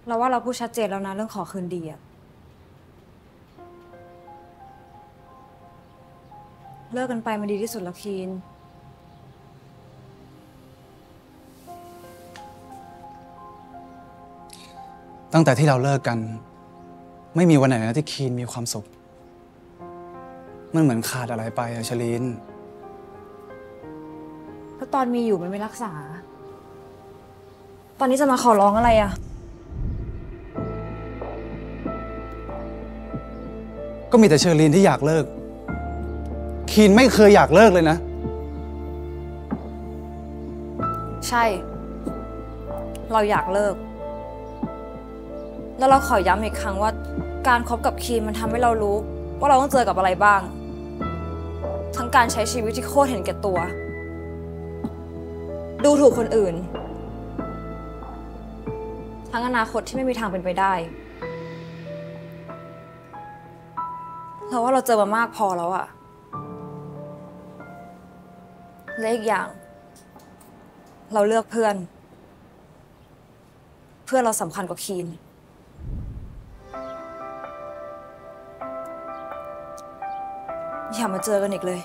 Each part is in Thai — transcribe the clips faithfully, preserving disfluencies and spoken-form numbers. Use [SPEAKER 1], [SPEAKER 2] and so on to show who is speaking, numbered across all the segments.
[SPEAKER 1] เราว่าเราพูดชัดเจนแล้วนะเรื่องขอคืนดีอะเลิกกันไปมันดีที่สุดแล้วคีน
[SPEAKER 2] ตั้งแต่ที่เราเลิกกันไม่มีวันไหนนะที่คีนมีความสุขมันเหมือนขาดอะไรไปอะชลีน
[SPEAKER 1] ก็ตอนมีอยู่มันไม่รักษาตอนนี้จะมาขอร้องอะไรอะ
[SPEAKER 2] ก็มีแต่เชอรีนที่อยากเลิกคีนไม่เคยอยากเลิกเลยนะ
[SPEAKER 1] ใช่เราอยากเลิกแล้วเราขอย้ำอีกครั้งว่าการคบกับคีนมันทำให้เรารู้ว่าเราต้องเจอกับอะไรบ้างทั้งการใช้ชีวิตที่โคตรเห็นแก่ตัวดูถูกคนอื่นทั้งอนาคตที่ไม่มีทางเป็นไปได้เราว่าเราเจอมามากพอแล้วอะและอีกอย่างเราเลือกเพื่อนเพื่อนเราสำคัญกว่าคีนอย่ามาเจอกันอีกเลย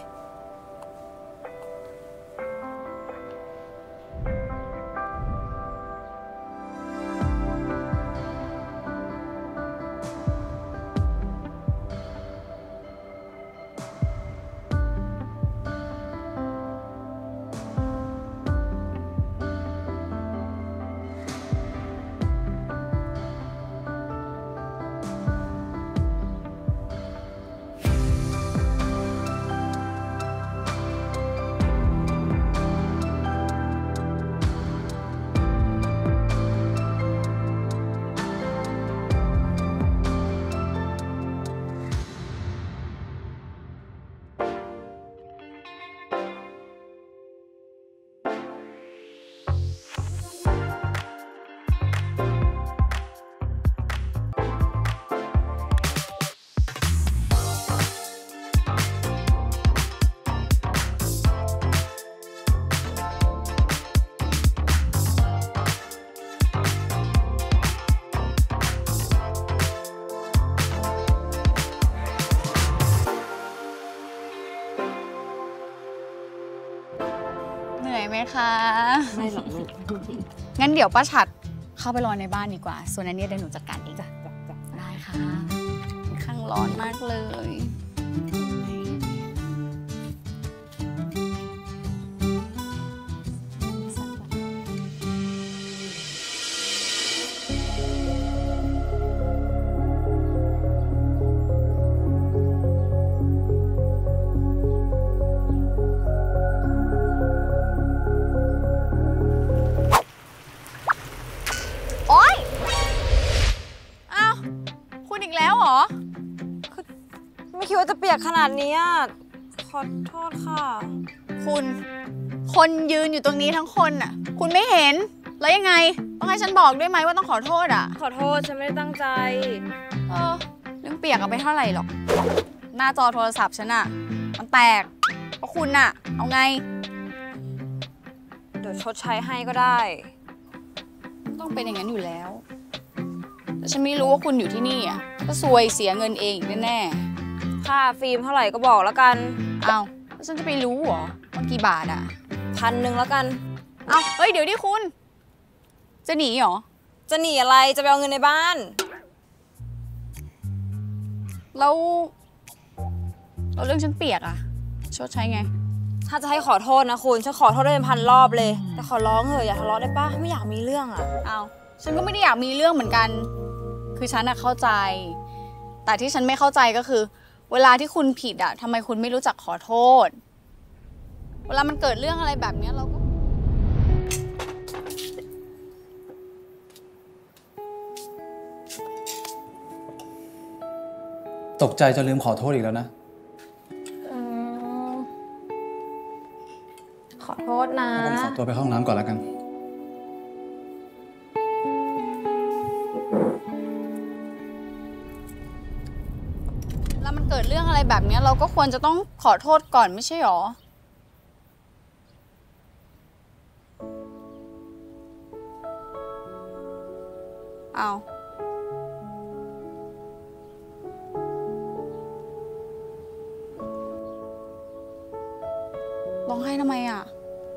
[SPEAKER 3] เหนื่อยไหมคะไม่หรอกลูกงั้นเดี๋ยวป้าฉัดเข้าไปรอในบ้านดีกว่าส่วนอันนี้เดี๋ยวหนูจัดการเองจ้ะได้ค่ะข้างร้อนมากเลย
[SPEAKER 1] ไม่คิดว่าจะเปียกขนาดนี้ขอโทษค่ะ
[SPEAKER 3] คุณคนยืนอยู่ตรงนี้ทั้งคนน่ะคุณไม่เห็นแล้วยังไงต้องให้ฉันบอกด้วยไหมว่าต้องขอโทษอ่ะ
[SPEAKER 1] ขอโทษฉันไม่ได้ตั้งใจ
[SPEAKER 3] เออเรื่องเปียกเอาไปเท่าไหร่หรอกหน้าจอโทรศัพท์ฉันอ่ะมันแตกเพราะคุณน่ะเอาไง
[SPEAKER 1] เดี๋ยวชดใช้ให้ก็ได้
[SPEAKER 3] ต้องเป็นอย่างนั้นอยู่แล้วแต่ฉันไม่รู้ว่าคุณอยู่ที่นี่อ่ะก็ซวยเสียเงินเองอีกแน่
[SPEAKER 1] ค่าฟิล์มเท่าไหร่ก็บอกแล้วกัน
[SPEAKER 3] เอาแล้วฉันจะไปรู้เหรอว่ากี่บาทอ่ะ
[SPEAKER 1] พันหนึ่งแล้วกัน
[SPEAKER 3] เอาเฮ้ยเดี๋ยวดิคุณจะหนีเหรอ
[SPEAKER 1] จะหนีอะไรจะไปเอาเงินในบ้าน
[SPEAKER 3] แล้วแล้วเรื่องฉันเปียกอ่ะชดใช้ไง
[SPEAKER 1] ถ้าจะให้ขอโทษนะคุณฉันขอโทษได้เป็นพันรอบเลยแต่ขอร้องเถอะอย่าทะเลาะได้ปะไม่อยากมีเรื่องอ่ะ
[SPEAKER 3] เอาฉันก็ไม่ได้อยากมีเรื่องเหมือนกันคือฉันอะเข้าใจแต่ที่ฉันไม่เข้าใจก็คือเวลาที่คุณผิดอะทำไมคุณไม่รู้จักขอโทษเวลามันเกิดเรื่องอะไรแบบนี้เราก็
[SPEAKER 2] ตกใจจนลืมขอโทษอีกแล้วนะ
[SPEAKER 1] ขอโทษนะ
[SPEAKER 2] ผมขอตัวไปเข้าห้องน้ำก่อนแล้วกัน
[SPEAKER 3] แล้วมันเกิดเรื่องอะไรแบบนี้เราก็ควรจะต้องขอโทษก่อนไม่ใช่หรอเอเอาร้องไห้ทำไมอ่ะ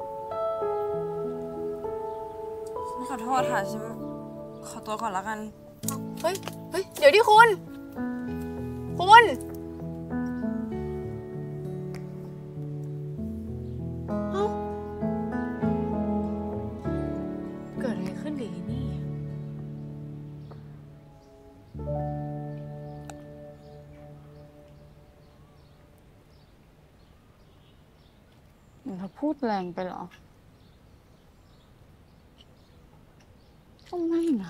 [SPEAKER 1] ฉันขอโทษค่ะฉันขอตัวก่อนแล้วกัน
[SPEAKER 3] เฮ้ย เฮ้ย เดี๋ยวดิคุณ คุณ เอ้า เกิดอะไรขึ้นดีนี่เราพูดแรงไปเหรอก็ไม่นะ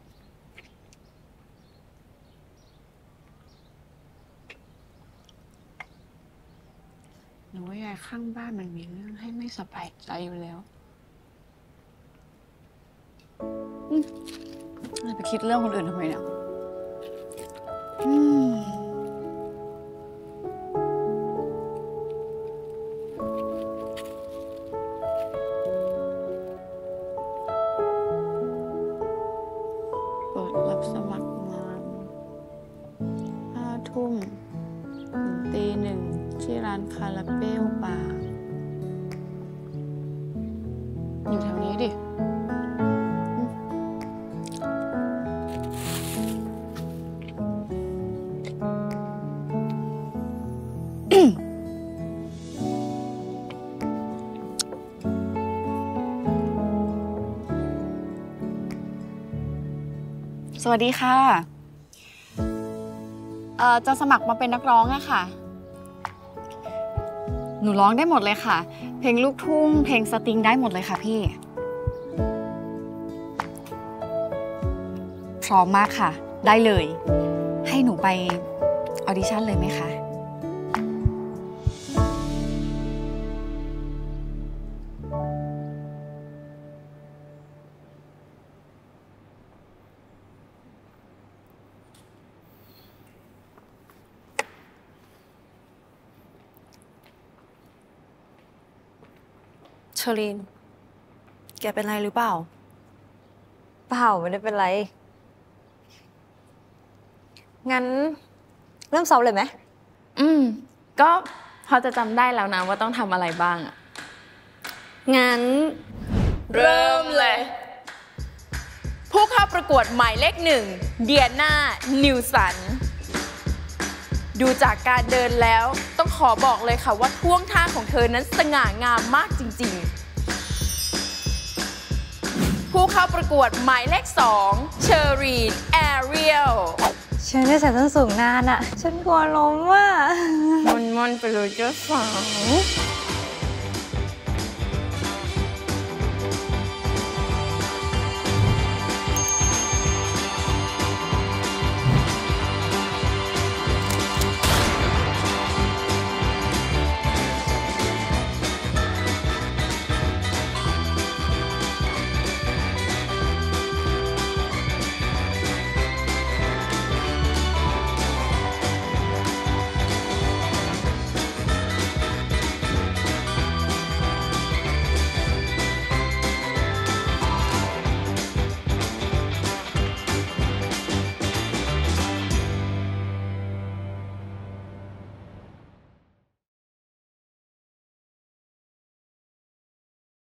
[SPEAKER 3] หนูว่ายายข้างบ้านมันมีเรื่องให้ไม่สบายใจอยู่แล้วอืมเราไปคิดเรื่องคนอื่นทำไมเนี่ยอืมเปิดรับสมัครงานห้าทุ่มถึงตีหนึ่งที่ร้านคาราเปลบาร์อยู่แถวนี้ดิอืมสวัสดีค่ะ เอ่อ จะสมัครมาเป็นนักร้องอะค่ะ หนูร้องได้หมดเลยค่ะ เพลงลูกทุ่ง เพลงสตริงได้หมดเลยค่ะพี่ พร้อมมากค่ะ ได้เลย ให้หนูไปออดิชั่นเลยไหมคะ
[SPEAKER 1] เชอรีน แกเป็นไรหรือเปล่า เปล่าไม่ได้เป็นไร งั้นเริ่มซ้อมเลยไหม
[SPEAKER 4] อืม ก็พอจะจำได้แล้วนะว่าต้องทำอะไรบ้างอะ
[SPEAKER 1] งั้น
[SPEAKER 4] เริ่มเลย ผู้เข้าประกวดหมายเลขหนึ่งเดียนานิวสัน ดูจากการเดินแล้วต้องขอบอกเลยค่ะว่าท่วงท่าของเธอนั้นสง่างามมากจริงๆ ผู้เข้าประกวดหมายเลขสองเชอรีนแอเรียล
[SPEAKER 1] ฉันได้ใส่ส้นสูงนานอะฉันกลัวล้มอ่ะ
[SPEAKER 4] มันมันไปเลยเจ้าสาว